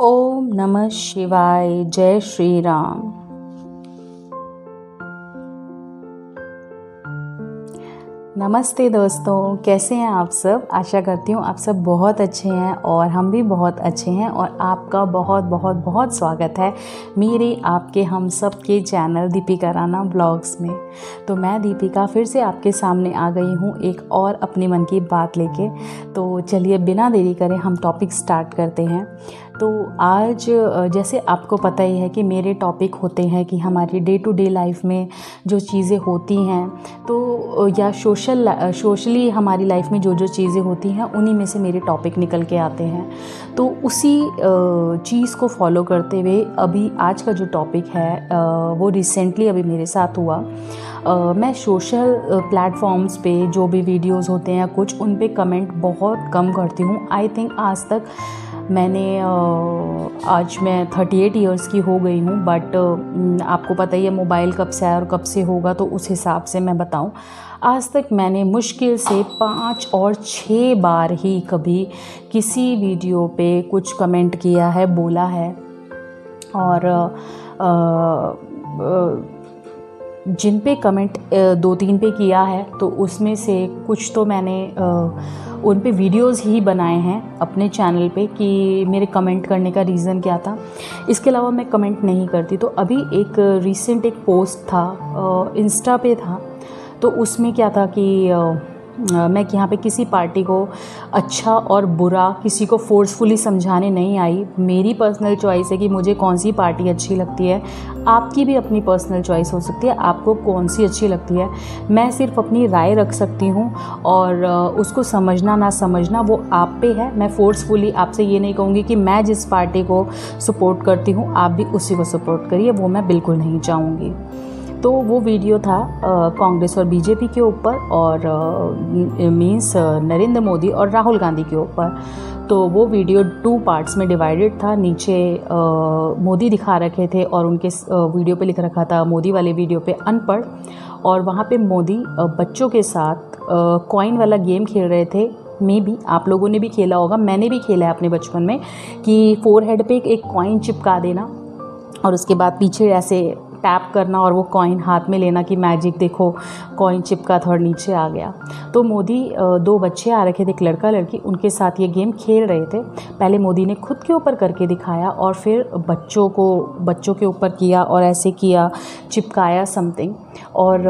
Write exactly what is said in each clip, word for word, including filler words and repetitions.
ओम नमः शिवाय। जय श्री राम। नमस्ते दोस्तों, कैसे हैं आप सब। आशा करती हूँ आप सब बहुत अच्छे हैं और हम भी बहुत अच्छे हैं और आपका बहुत बहुत बहुत स्वागत है मेरे आपके हम सब के चैनल दीपिका राणा ब्लॉग्स में। तो मैं दीपिका फिर से आपके सामने आ गई हूँ एक और अपने मन की बात लेके। तो चलिए बिना देरी करे हम टॉपिक स्टार्ट करते हैं। तो आज जैसे आपको पता ही है कि मेरे टॉपिक होते हैं कि हमारी डे टू डे लाइफ में जो चीज़ें होती हैं तो या सोशल सोशली हमारी लाइफ में जो जो चीज़ें होती हैं उन्हीं में से मेरे टॉपिक निकल के आते हैं। तो उसी चीज़ को फॉलो करते हुए अभी आज का जो टॉपिक है वो रिसेंटली अभी मेरे साथ हुआ। Uh, मैं सोशल प्लेटफॉर्म्स पे जो भी वीडियोस होते हैं कुछ उन पे कमेंट बहुत कम करती हूँ। आई थिंक आज तक मैंने uh, आज मैं थर्टी एट ईयर्स की हो गई हूँ, बट uh, आपको पता ही है मोबाइल कब से आया और कब से होगा, तो उस हिसाब से मैं बताऊँ। आज तक मैंने मुश्किल से पाँच और छः बार ही कभी किसी वीडियो पे कुछ कमेंट किया है, बोला है। और uh, uh, जिन पे कमेंट दो तीन पे किया है तो उसमें से कुछ तो मैंने उन पे वीडियोस ही बनाए हैं अपने चैनल पे कि मेरे कमेंट करने का रीज़न क्या था। इसके अलावा मैं कमेंट नहीं करती। तो अभी एक रीसेंट एक पोस्ट था, इंस्टा पे था, तो उसमें क्या था कि मैं यहाँ पे किसी पार्टी को अच्छा और बुरा किसी को फोर्सफुली समझाने नहीं आई। मेरी पर्सनल चॉइस है कि मुझे कौन सी पार्टी अच्छी लगती है। आपकी भी अपनी पर्सनल चॉइस हो सकती है, आपको कौन सी अच्छी लगती है। मैं सिर्फ अपनी राय रख सकती हूँ और उसको समझना ना समझना वो आप पे है। मैं फोर्सफुली आपसे ये नहीं कहूँगी कि मैं जिस पार्टी को सपोर्ट करती हूँ आप भी उसी को सपोर्ट करिए, वो मैं बिल्कुल नहीं चाहूँगी। तो वो वीडियो था कांग्रेस और बीजेपी के ऊपर और मीन्स नरेंद्र मोदी और राहुल गांधी के ऊपर। तो वो वीडियो टू पार्ट्स में डिवाइडेड था। नीचे आ, मोदी दिखा रखे थे और उनके वीडियो पे लिख रखा था मोदी वाले वीडियो पे अनपढ़, और वहाँ पे मोदी बच्चों के साथ कॉइन वाला गेम खेल रहे थे। मे भी आप लोगों ने भी खेला होगा, मैंने भी खेला है अपने बचपन में, कि फोरहेड पे एक कॉइन चिपका देना और उसके बाद पीछे ऐसे टैप करना और वो कॉइन हाथ में लेना कि मैजिक देखो कॉइन चिपका था और नीचे आ गया। तो मोदी दो बच्चे आ रखे थे, एक लड़का लड़की, उनके साथ ये गेम खेल रहे थे। पहले मोदी ने खुद के ऊपर करके दिखाया और फिर बच्चों को बच्चों के ऊपर किया और ऐसे किया, चिपकाया समथिंग। और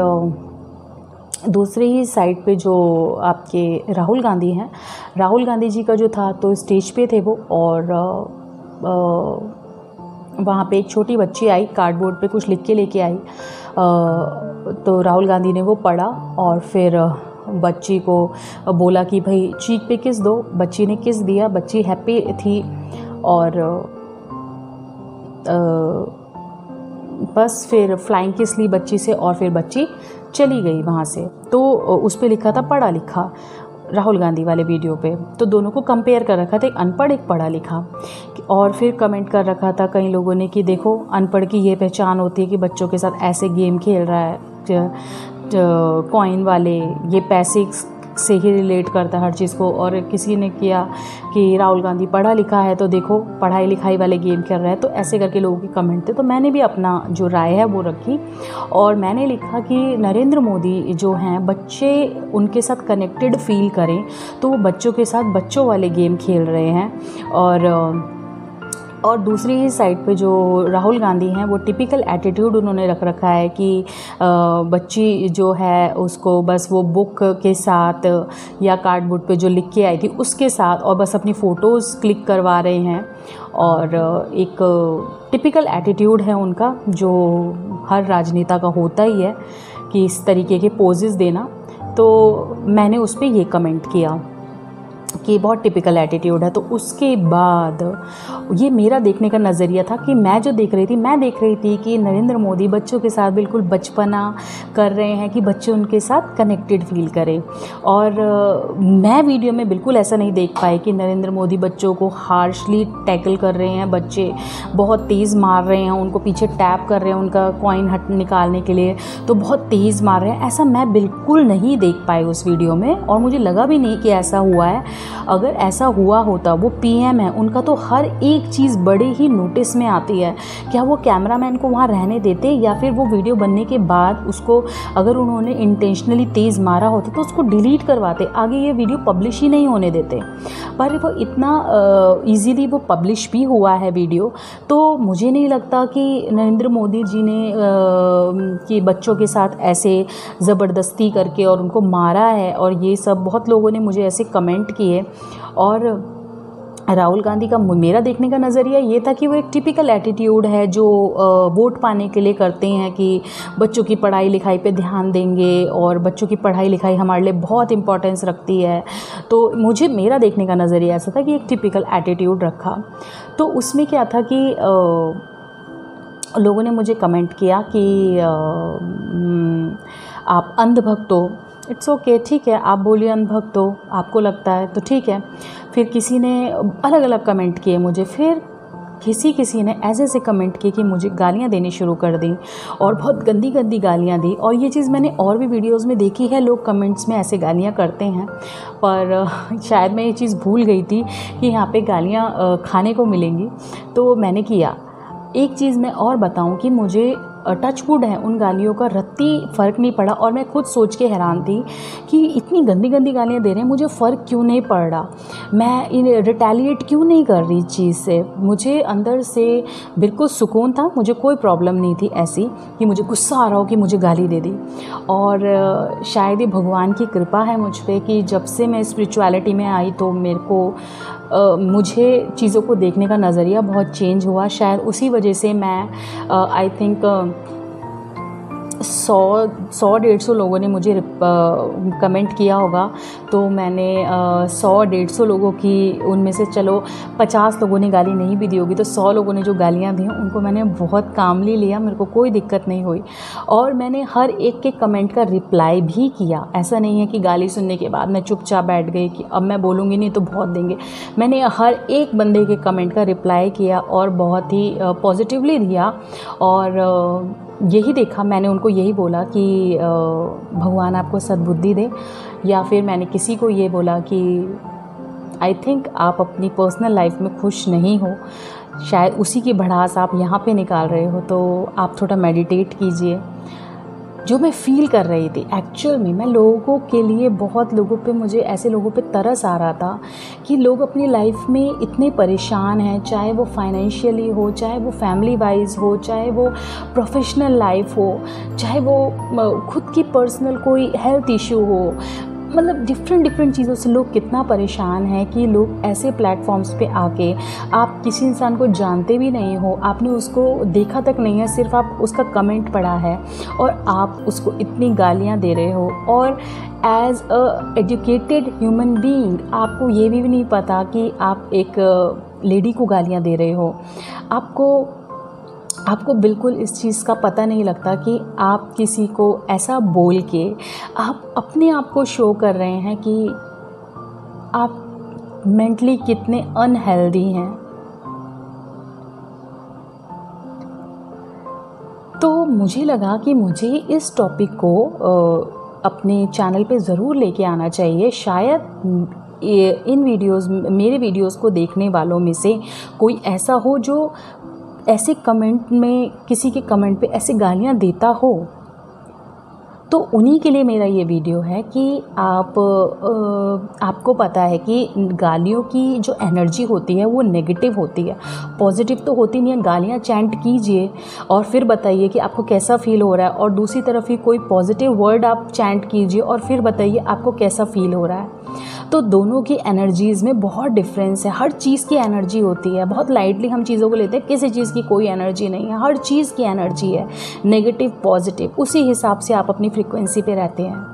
दूसरी ही साइड पे जो आपके राहुल गांधी हैं, राहुल गांधी जी का जो था तो स्टेज पे थे वो, और आ, आ, वहाँ पे एक छोटी बच्ची आई, कार्डबोर्ड पे कुछ लिख के लेके आई। तो राहुल गांधी ने वो पढ़ा और फिर बच्ची को बोला कि भाई चीक पे किस दो। बच्ची ने किस दिया, बच्ची हैप्पी थी और बस फिर फ्लाइंग किस ली बच्ची से और फिर बच्ची चली गई वहाँ से। तो उस पर लिखा था पढ़ा लिखा, राहुल गांधी वाले वीडियो पे। तो दोनों को कंपेयर कर रखा था, एक अनपढ़ एक पढ़ा लिखा। और फिर कमेंट कर रखा था कई लोगों ने कि देखो अनपढ़ की ये पहचान होती है कि बच्चों के साथ ऐसे गेम खेल रहा है, कॉइन वाले, ये पैसे से ही रिलेट करता है हर चीज़ को। और किसी ने किया कि राहुल गांधी पढ़ा लिखा है तो देखो पढ़ाई लिखाई वाले गेम खेल रहा है। तो ऐसे करके लोगों के कमेंट थे। तो मैंने भी अपना जो राय है वो रखी और मैंने लिखा कि नरेंद्र मोदी जो हैं बच्चे उनके साथ कनेक्टेड फील करें, तो वो बच्चों के साथ बच्चों वाले गेम खेल रहे हैं। और और दूसरी ही साइड पे जो राहुल गांधी हैं वो टिपिकल एटीट्यूड उन्होंने रख रखा है कि बच्ची जो है उसको बस वो बुक के साथ या कार्डबोर्ड पे जो लिख के आई थी उसके साथ और बस अपनी फ़ोटोज़ क्लिक करवा रहे हैं। और एक टिपिकल एटीट्यूड है उनका जो हर राजनेता का होता ही है कि इस तरीके के पोजेस देना। तो मैंने उस पर ये कमेंट किया कि बहुत टिपिकल एटीट्यूड है। तो उसके बाद ये मेरा देखने का नज़रिया था कि मैं जो देख रही थी मैं देख रही थी कि नरेंद्र मोदी बच्चों के साथ बिल्कुल बचपना कर रहे हैं कि बच्चे उनके साथ कनेक्टेड फील करें। और मैं वीडियो में बिल्कुल ऐसा नहीं देख पाई कि नरेंद्र मोदी बच्चों को हार्शली टैकल कर रहे हैं, बच्चे बहुत तेज़ मार रहे हैं, उनको पीछे टैप कर रहे हैं उनका कॉइन हट निकालने के लिए, तो बहुत तेज़ मार रहे हैं। ऐसा मैं बिल्कुल नहीं देख पाई उस वीडियो में और मुझे लगा भी नहीं कि ऐसा हुआ है। अगर ऐसा हुआ होता, वो पीएम है, उनका तो हर एक चीज़ बड़े ही नोटिस में आती है। क्या वो कैमरामैन को वहाँ रहने देते, या फिर वो वीडियो बनने के बाद उसको अगर उन्होंने इंटेंशनली तेज़ मारा होता तो उसको डिलीट करवाते, आगे ये वीडियो पब्लिश ही नहीं होने देते। पर वो इतना ईजीली वो पब्लिश भी हुआ है वीडियो, तो मुझे नहीं लगता कि नरेंद्र मोदी जी ने कि बच्चों के साथ ऐसे ज़बरदस्ती करके और उनको मारा है। और ये सब बहुत लोगों ने मुझे ऐसे कमेंट किए। और राहुल गांधी का मेरा देखने का नज़रिया ये था कि वो एक टिपिकल एटीट्यूड है जो वोट पाने के लिए करते हैं कि बच्चों की पढ़ाई लिखाई पे ध्यान देंगे, और बच्चों की पढ़ाई लिखाई हमारे लिए बहुत इम्पोर्टेंस रखती है। तो मुझे मेरा देखने का नज़रिया ऐसा था कि एक टिपिकल एटीट्यूड रखा। तो उसमें क्या था कि आ, लोगों ने मुझे कमेंट किया कि आ, आप अंधभक्त हो। इट्स ओके, ठीक है, आप बोलिए अंधभक्त हो, आपको लगता है तो ठीक है। फिर किसी ने अलग अलग कमेंट किए मुझे, फिर किसी किसी ने ऐसे ऐसे कमेंट किए कि मुझे गालियाँ देनी शुरू कर दी, और बहुत गंदी गंदी गालियाँ दी। और ये चीज़ मैंने और भी वीडियोस में देखी है, लोग कमेंट्स में ऐसे गालियाँ करते हैं। पर शायद मैं ये चीज़ भूल गई थी कि यहाँ पे गालियाँ खाने को मिलेंगी, तो मैंने किया। एक चीज़ मैं और बताऊं कि मुझे टचवुड है, उन गालियों का रत्ती फ़र्क नहीं पड़ा। और मैं खुद सोच के हैरान थी कि इतनी गंदी गंदी गालियाँ दे रहे हैं, मुझे फ़र्क क्यों नहीं पड़ रहा, मैं इन रिटेलिएट क्यों नहीं कर रही चीज़ से। मुझे अंदर से बिल्कुल सुकून था, मुझे कोई प्रॉब्लम नहीं थी ऐसी कि मुझे गुस्सा आ रहा हो कि मुझे गाली दे दी। और शायद ये भगवान की कृपा है मुझ पर कि जब से मैं स्पिरिचुअलिटी में आई तो मेरे को Uh, मुझे चीज़ों को देखने का नज़रिया बहुत चेंज हुआ। शायद उसी वजह से मैं आई थिंक सौ सौ डेढ़ सौ लोगों ने मुझे कमेंट किया होगा। तो मैंने सौ डेढ़ सौ लोगों की, उनमें से चलो पचास लोगों ने गाली नहीं भी दी होगी, तो सौ लोगों ने जो गालियाँ दी उनको मैंने बहुत कामली लिया, मेरे को कोई दिक्कत नहीं हुई। और मैंने हर एक के कमेंट का रिप्लाई भी किया। ऐसा नहीं है कि गाली सुनने के बाद मैं चुपचाप बैठ गई कि अब मैं बोलूँगी नहीं तो बहुत देंगे। मैंने हर एक बंदे के कमेंट का रिप्लाई किया और बहुत ही पॉजिटिवली दिया। और यही देखा, मैंने उनको यही बोला कि भगवान आपको सद्बुद्धि दे, या फिर मैंने किसी को ये बोला कि आई थिंक आप अपनी पर्सनल लाइफ में खुश नहीं हो, शायद उसी की भड़ास आप यहाँ पे निकाल रहे हो, तो आप थोड़ा मेडिटेट कीजिए। जो मैं फ़ील कर रही थी एक्चुअल में, मैं लोगों के लिए, बहुत लोगों पे, मुझे ऐसे लोगों पे तरस आ रहा था कि लोग अपनी लाइफ में इतने परेशान हैं, चाहे वो फाइनेंशियली हो, चाहे वो फैमिली वाइज हो, चाहे वो प्रोफेशनल लाइफ हो, चाहे वो खुद की पर्सनल कोई हेल्थ इशू हो, मतलब डिफरेंट डिफरेंट चीज़ों से लोग कितना परेशान हैं कि लोग ऐसे प्लेटफॉर्म्स पे आके, आप किसी इंसान को जानते भी नहीं हो, आपने उसको देखा तक नहीं है, सिर्फ आप उसका कमेंट पढ़ा है और आप उसको इतनी गालियां दे रहे हो। और as a educated human being आपको ये भी नहीं पता कि आप एक लेडी को गालियां दे रहे हो। आपको आपको बिल्कुल इस चीज़ का पता नहीं लगता कि आप किसी को ऐसा बोल के आप अपने आप को शो कर रहे हैं कि आप मेंटली कितने अनहेल्दी हैं। तो मुझे लगा कि मुझे इस टॉपिक को अपने चैनल पे ज़रूर लेके आना चाहिए। शायद इन वीडियोस, मेरे वीडियोस को देखने वालों में से कोई ऐसा हो जो ऐसे कमेंट में, किसी के कमेंट पे ऐसे गालियाँ देता हो, तो उन्हीं के लिए मेरा ये वीडियो है कि आप आपको पता है कि गालियों की जो एनर्जी होती है वो नेगेटिव होती है, पॉजिटिव तो होती नहीं है। गालियाँ चैंट कीजिए और फिर बताइए कि आपको कैसा फील हो रहा है, और दूसरी तरफ ही कोई पॉजिटिव वर्ड आप चैंट कीजिए और फिर बताइए आपको कैसा फील हो रहा है। तो दोनों की एनर्जीज़ में बहुत डिफरेंस है। हर चीज़ की एनर्जी होती है, बहुत लाइटली हम चीज़ों को लेते हैं, किसी चीज़ की कोई एनर्जी नहीं है, हर चीज़ की एनर्जी है, नेगेटिव पॉजिटिव, उसी हिसाब से आप अपनी फ्रीक्वेंसी पे रहते हैं।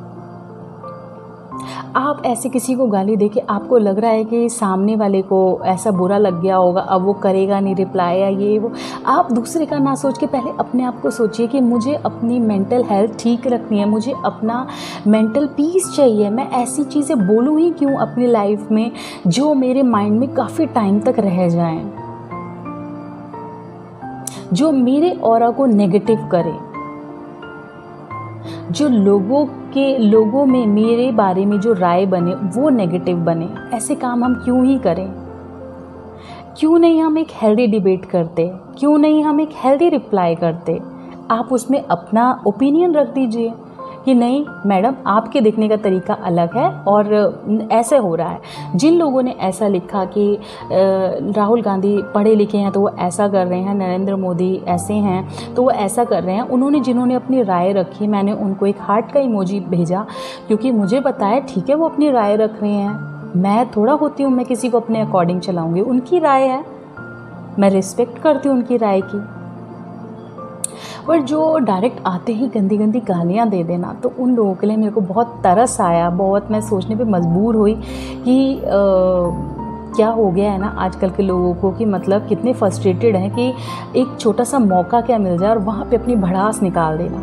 आप ऐसे किसी को गाली देके आपको लग रहा है कि सामने वाले को ऐसा बुरा लग गया होगा, अब वो करेगा नहीं रिप्लाई या ये वो, आप दूसरे का ना सोच के पहले अपने आप को सोचिए कि मुझे अपनी मेंटल हेल्थ ठीक रखनी है, मुझे अपना मेंटल पीस चाहिए। मैं ऐसी चीज़ें बोलूँ ही क्यों अपनी लाइफ में जो मेरे माइंड में काफ़ी टाइम तक रह जाएं, जो मेरे ऑरा को नेगेटिव करे। जो लोगों के लोगों में मेरे बारे में जो राय बने वो नेगेटिव बने। ऐसे काम हम क्यों ही करें? क्यों नहीं हम एक हेल्दी डिबेट करते? क्यों नहीं हम एक हेल्दी रिप्लाई करते? आप उसमें अपना ओपिनियन रख दीजिए कि नहीं मैडम, आपके देखने का तरीका अलग है और ऐसे हो रहा है। जिन लोगों ने ऐसा लिखा कि राहुल गांधी पढ़े लिखे हैं तो वो ऐसा कर रहे हैं, नरेंद्र मोदी ऐसे हैं तो वो ऐसा कर रहे हैं, उन्होंने जिन्होंने अपनी राय रखी, मैंने उनको एक हार्ट का इमोजी भेजा, क्योंकि मुझे पता है ठीक है वो अपनी राय रख रहे हैं। मैं थोड़ा होती हूँ मैं किसी को अपने अकॉर्डिंग चलाऊँगी, उनकी राय है, मैं रिस्पेक्ट करती हूँ उनकी राय की। पर जो डायरेक्ट आते ही गंदी गंदी गालियाँ दे देना, तो उन लोगों के लिए मेरे को बहुत तरस आया। बहुत मैं सोचने पे मजबूर हुई कि आ, क्या हो गया है ना आजकल के लोगों को, कि मतलब कितने फ्रस्ट्रेटेड हैं कि एक छोटा सा मौका क्या मिल जाए और वहाँ पे अपनी भड़ास निकाल देना।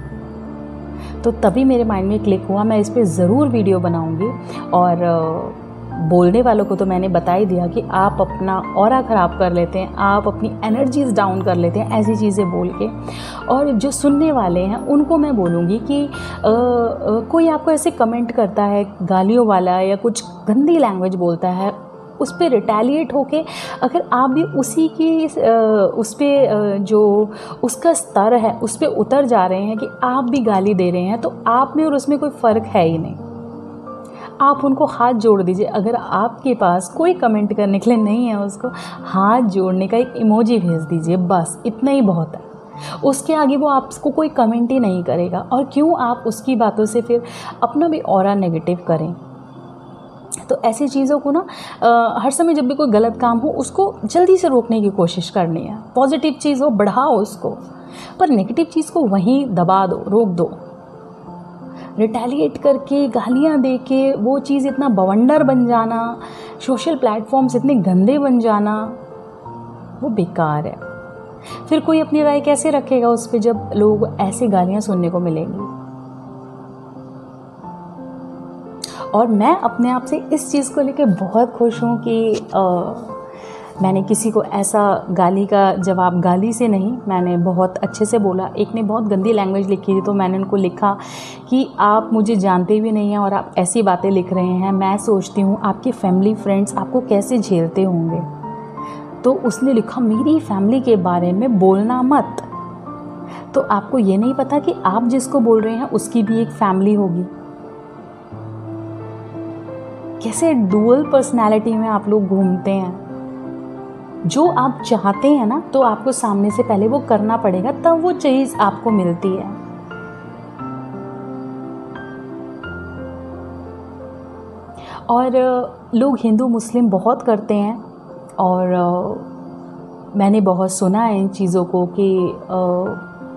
तो तभी मेरे माइंड में क्लिक हुआ, मैं इस पर ज़रूर वीडियो बनाऊँगी। और आ, बोलने वालों को तो मैंने बता ही दिया कि आप अपना ऑरा ख़राब कर लेते हैं, आप अपनी एनर्जीज़ डाउन कर लेते हैं ऐसी चीज़ें बोल के। और जो सुनने वाले हैं उनको मैं बोलूँगी कि आ, आ, कोई आपको ऐसे कमेंट करता है गालियों वाला या कुछ गंदी लैंग्वेज बोलता है, उस पर रिटेलिएट होके अगर आप भी उसी की उस पर जो उसका स्तर है उस पर उतर जा रहे हैं कि आप भी गाली दे रहे हैं, तो आप में और उसमें कोई फ़र्क है ही नहीं। आप उनको हाथ जोड़ दीजिए। अगर आपके पास कोई कमेंट करने के लिए नहीं है, उसको हाथ जोड़ने का एक इमोजी भेज दीजिए, बस इतना ही बहुत है। उसके आगे वो आपको कोई कमेंट ही नहीं करेगा। और क्यों आप उसकी बातों से फिर अपना भी ऑरा नेगेटिव करें? तो ऐसी चीज़ों को ना आ, हर समय जब भी कोई गलत काम हो उसको जल्दी से रोकने की कोशिश करनी है। पॉजिटिव चीज़ हो बढ़ाओ उसको, पर नेगेटिव चीज़ को वहीं दबा दो, रोक दो। रिटेलिएट करके गालियाँ दे के वो चीज़ इतना बवंडर बन जाना, सोशल प्लेटफॉर्म्स इतने गंदे बन जाना, वो बेकार है। फिर कोई अपनी राय कैसे रखेगा उस पर जब लोगों को ऐसी गालियाँ सुनने को मिलेंगी? और मैं अपने आप से इस चीज़ को लेकर बहुत खुश हूँ कि आ, मैंने किसी को ऐसा गाली का जवाब, गाली से नहीं, मैंने बहुत अच्छे से बोला। एक ने बहुत गंदी लैंग्वेज लिखी थी तो मैंने उनको लिखा कि आप मुझे जानते भी नहीं हैं और आप ऐसी बातें लिख रहे हैं, मैं सोचती हूँ आपके फैमिली फ्रेंड्स आपको कैसे झेलते होंगे। तो उसने लिखा मेरी फैमिली के बारे में बोलना मत। तो आपको ये नहीं पता कि आप जिसको बोल रहे हैं उसकी भी एक फैमिली होगी। कैसे डुअल पर्सनैलिटी में आप लोग घूमते हैं। जो आप चाहते हैं ना, तो आपको सामने से पहले वो करना पड़ेगा, तब वो चीज़ आपको मिलती है। और लोग हिंदू मुस्लिम बहुत करते हैं और मैंने बहुत सुना है इन चीज़ों को कि आ,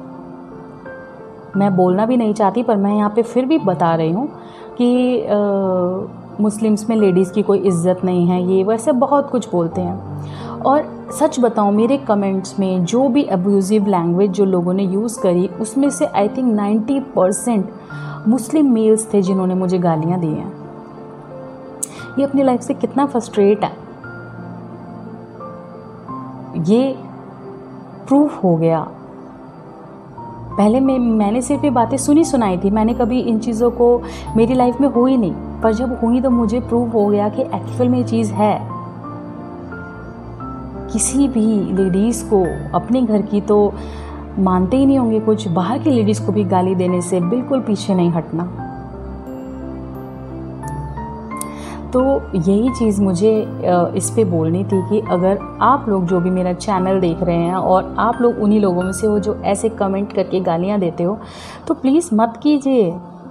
मैं बोलना भी नहीं चाहती पर मैं यहाँ पे फिर भी बता रही हूँ कि आ, मुस्लिम्स में लेडीज़ की कोई इज़्ज़त नहीं है, ये वैसे बहुत कुछ बोलते हैं। और सच बताऊं, मेरे कमेंट्स में जो भी अब्यूज़िव लैंग्वेज जो लोगों ने यूज़ करी, उसमें से I think ninety percent Muslim males थे जिन्होंने मुझे गालियां दी हैं। ये अपनी लाइफ से कितना फ्रस्ट्रेट है, ये प्रूफ हो गया। पहले मैं मैंने सिर्फ ये बातें सुनी सुनाई थी, मैंने कभी इन चीज़ों को मेरी लाइफ में हुई नहीं, पर जब हुई तो मुझे प्रूफ हो गया कि एक्चुअल में ये चीज़ है। किसी भी लेडीज़ को, अपने घर की तो मानते ही नहीं होंगे कुछ, बाहर की लेडीज़ को भी गाली देने से बिल्कुल पीछे नहीं हटना। तो यही चीज़ मुझे इस पे बोलनी थी कि अगर आप लोग जो भी मेरा चैनल देख रहे हैं और आप लोग उन्हीं लोगों में से हो जो ऐसे कमेंट करके गालियां देते हो, तो प्लीज़ मत कीजिए।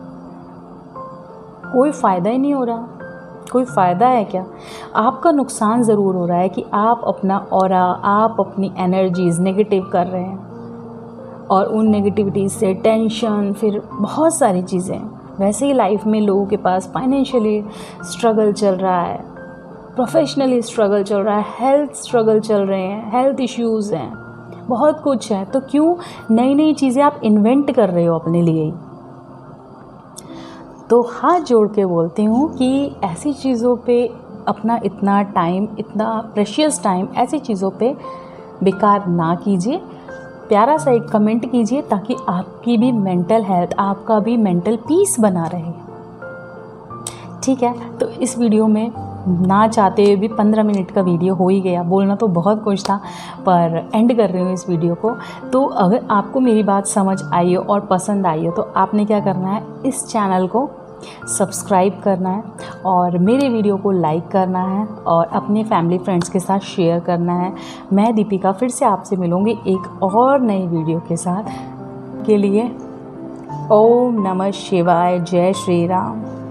कोई फ़ायदा ही नहीं हो रहा। कोई फ़ायदा है क्या? आपका नुकसान ज़रूर हो रहा है कि आप अपना ऑरा, आप अपनी एनर्जीज़ नेगेटिव कर रहे हैं और उन नेगेटिविटी से टेंशन, फिर बहुत सारी चीज़ें। वैसे ही लाइफ में लोगों के पास फाइनेंशियली स्ट्रगल चल रहा है, प्रोफेशनली स्ट्रगल चल रहा है, हेल्थ स्ट्रगल चल रहे हैं, हेल्थ इश्यूज़ हैं, बहुत कुछ है। तो क्यों नई नई चीज़ें आप इन्वेंट कर रहे हो अपने लिए ही? तो हाथ जोड़ के बोलती हूँ कि ऐसी चीज़ों पे अपना इतना टाइम, इतना प्रेशियस टाइम ऐसी चीज़ों पे बेकार ना कीजिए। प्यारा सा एक कमेंट कीजिए ताकि आपकी भी मेंटल हेल्थ, आपका भी मेंटल पीस बना रहे। ठीक है, तो इस वीडियो में ना चाहते हुए भी पंद्रह मिनट का वीडियो हो ही गया। बोलना तो बहुत कुछ था पर एंड कर रही हूँ इस वीडियो को। तो अगर आपको मेरी बात समझ आई हो और पसंद आई हो तो आपने क्या करना है, इस चैनल को सब्सक्राइब करना है और मेरे वीडियो को लाइक करना है और अपने फैमिली फ्रेंड्स के साथ शेयर करना है। मैं दीपिका फिर से आपसे मिलूँगी एक और नई वीडियो के साथ। के लिए ओम नमः शिवाय, जय श्री राम।